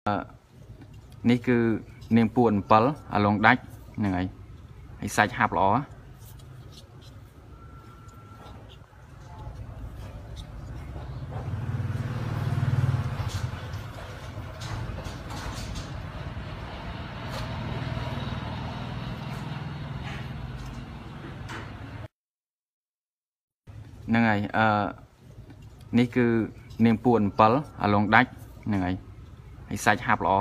នេះគឺនាងពួន7អាឡុងដាច់ហ្នឹងហើយហើយសាច់ហាប់ល្អហ្នឹងហើយនេះគឺនាងពួន7អាឡុងដាច់ហ្នឹងហើយហើយសាច់ហាប់ល្អ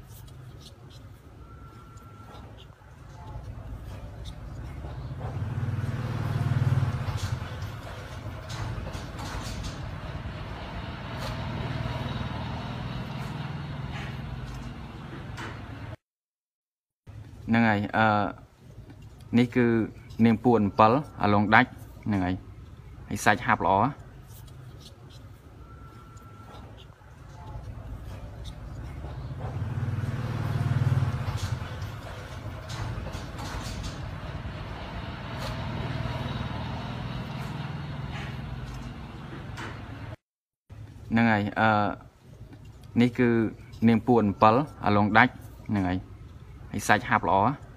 ហ្នឹងហើយនេះគឺនាងពួន7អាឡុងដាច់ហ្នឹងហើយហើយសាច់ហាប់ល្អហ្នឹងហើយនេះគឺនាងពួន7អាឡុងដាច់ហ្នឹងហើយហើយសាច់ហាប់ល្អ